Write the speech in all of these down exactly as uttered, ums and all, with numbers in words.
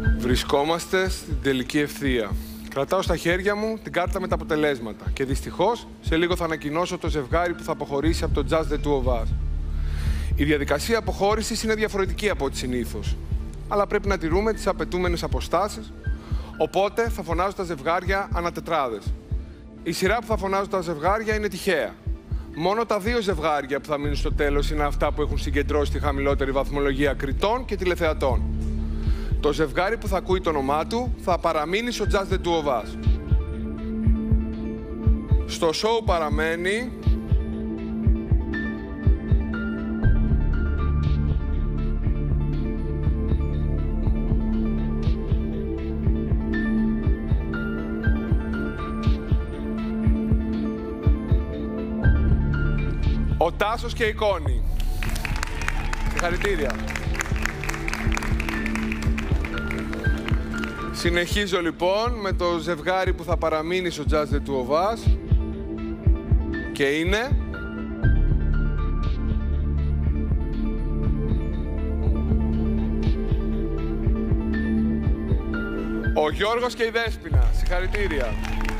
Βρισκόμαστε στην τελική ευθεία. Κρατάω στα χέρια μου την κάρτα με τα αποτελέσματα. Και δυστυχώς, σε λίγο θα ανακοινώσω το ζευγάρι που θα αποχωρήσει από το Just the Two of Us. Η διαδικασία αποχώρησης είναι διαφορετική από ό,τι συνήθως. Αλλά πρέπει να τηρούμε τις απαιτούμενες αποστάσεις. Οπότε θα φωνάζω τα ζευγάρια ανατετράδες. Η σειρά που θα φωνάζω τα ζευγάρια είναι τυχαία. Μόνο τα δύο ζευγάρια που θα μείνουν στο τέλος είναι αυτά που έχουν συγκεντρώσει τη χαμηλότερη βαθμολογία κριτών και τηλεθεατών. Το ζευγάρι που θα ακούει το όνομά του θα παραμείνει στο Just the Two of Us. Στο show παραμένει... ο Τάσος και η Κόνη. Συγχαρητήρια. Συνεχίζω λοιπόν με το ζευγάρι που θα παραμείνει στο Just the Two of Us. Και είναι... ο Γιώργος και η Δέσποινα. Συγχαρητήρια.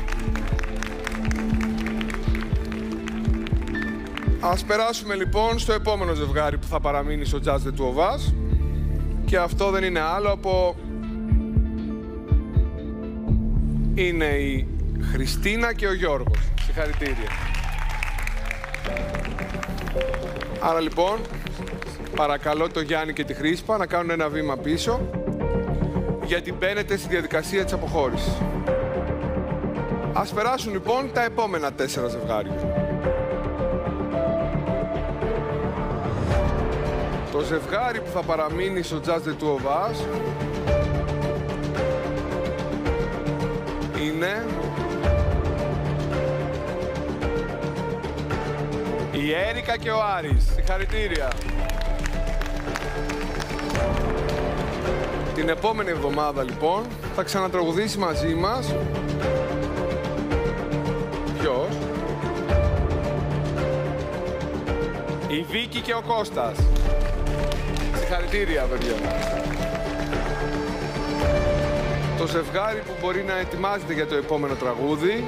Ας περάσουμε λοιπόν στο επόμενο ζευγάρι που θα παραμείνει στο Just the Two of Us. Και αυτό δεν είναι άλλο από... είναι η Χριστίνα και ο Γιώργος. Συγχαρητήρια. Άρα λοιπόν, παρακαλώ το Γιάννη και τη Χρήσπα να κάνουν ένα βήμα πίσω, γιατί μπαίνετε στη διαδικασία της αποχώρησης. Ας περάσουν λοιπόν τα επόμενα τέσσερα ζευγάρια. Το ζευγάρι που θα παραμείνει στο Just the Two of Us είναι η Έρικα και ο Άρης. Συγχαρητήρια. Την επόμενη εβδομάδα λοιπόν θα ξανατραγουδήσει μαζί μας. Ποιος? Η Βίκη και ο Κώστας. Συγχαρητήρια, παιδιά. Το ζευγάρι που μπορεί να ετοιμάζεται για το επόμενο τραγούδι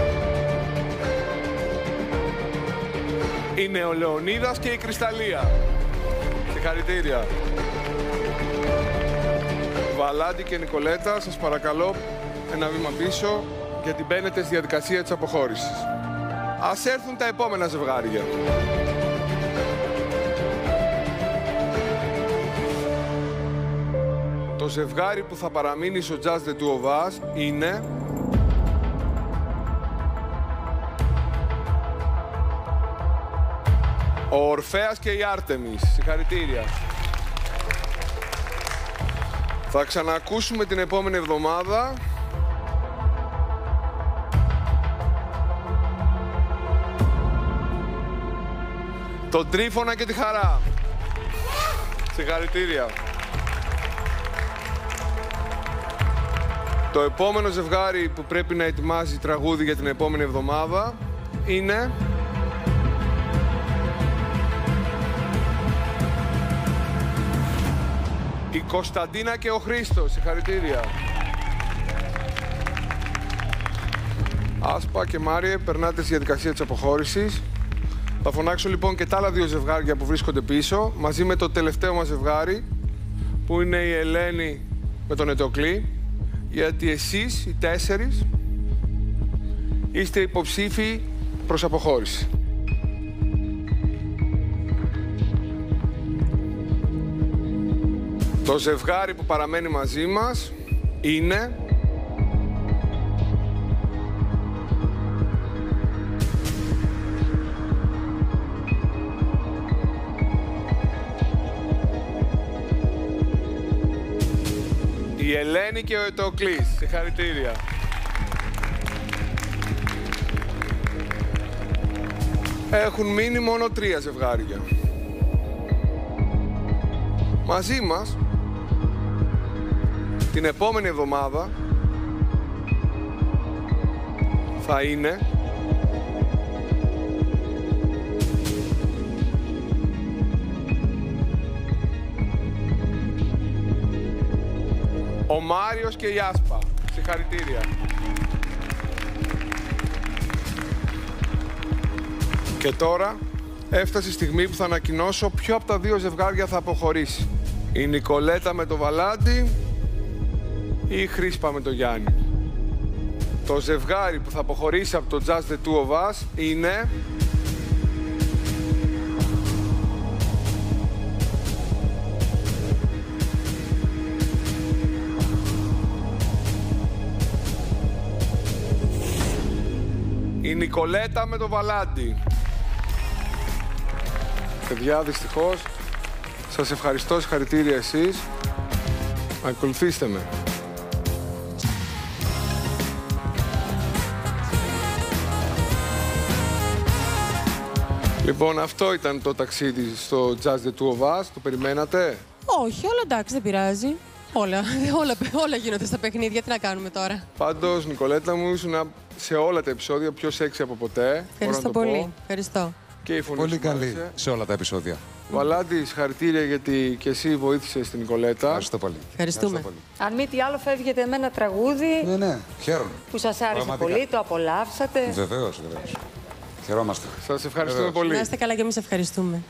είναι ο Λεωνίδας και η Κρυσταλλία. Συγχαρητήρια. Βαλάντη και Νικολέτα, σας παρακαλώ ένα βήμα πίσω, γιατί μπαίνετε στη διαδικασία της αποχώρησης. Ας έρθουν τα επόμενα ζευγάρια. Το ζευγάρι που θα παραμείνει στο Just the Two of Us είναι... ο Ορφέας και η Άρτεμις. Συγχαρητήρια. Θα ξανακούσουμε την επόμενη εβδομάδα. Τον Τρίφωνα και τη Χαρά. Συγχαρητήρια. Το επόμενο ζευγάρι που πρέπει να ετοιμάζει τραγούδι για την επόμενη εβδομάδα είναι... η Κωνσταντίνα και ο Χρήστος. Συγχαρητήρια. Άσπα και Μάριε, περνάτε στη διαδικασία της αποχώρησης. Θα φωνάξω λοιπόν και τα άλλα δύο ζευγάρια που βρίσκονται πίσω, μαζί με το τελευταίο μας ζευγάρι, που είναι η Ελένη με τον Ετοκλή, γιατί εσείς, οι τέσσερις, είστε υποψήφοι προς αποχώρηση. Το ζευγάρι που παραμένει μαζί μας είναι... η Ελένη και ο Ετοκλής. Συγχαρητήρια. Έχουν μείνει μόνο τρία ζευγάρια. Μαζί μας, την επόμενη εβδομάδα, θα είναι Ο Μάριος και η Άσπα. Συγχαρητήρια. Και τώρα έφτασε η στιγμή που θα ανακοινώσω ποιο από τα δύο ζευγάρια θα αποχωρήσει. Η Νικολέτα με το Βαλάντι ή η Χρήσπα με το Γιάννη. Το ζευγάρι που θα αποχωρήσει από το Just the Two of Us είναι... η Νικολέτα με το Βαλάντι. Παιδιά, δυστυχώς, σας ευχαριστώ, συγχαρητήρια εσείς. Ακολουθήστε με. Λοιπόν, αυτό ήταν το ταξίδι στο Just the Two of Us. Το περιμένατε? Όχι, όλα εντάξει, δεν πειράζει. Όλα, όλα, όλα γίνονται στα παιχνίδια. Τι να κάνουμε τώρα. Πάντως, Νικολέτα μου, ήσουν σε όλα τα επεισόδια πιο σεξι από ποτέ. Ευχαριστώ πολύ. Ευχαριστώ. Και η φωνή πολύ σου καλή άρεσε. σε όλα τα επεισόδια. Βαλάντι, συγχαρητήρια γιατί και εσύ βοήθησες την Νικολέτα. Ευχαριστώ πολύ. Ευχαριστούμε. Ευχαριστώ Αν μη τι άλλο, φεύγετε με ένα τραγούδι πολύ. Ναι, ναι, χαίρομαι. που σας άρεσε Πραγματικά. πολύ, το απολαύσατε. Βεβαίως, βεβαίως. Χαιρόμαστε. Σας ευχαριστούμε Βεβαίως. πολύ. Να είστε καλά και εμείς ευχαριστούμε.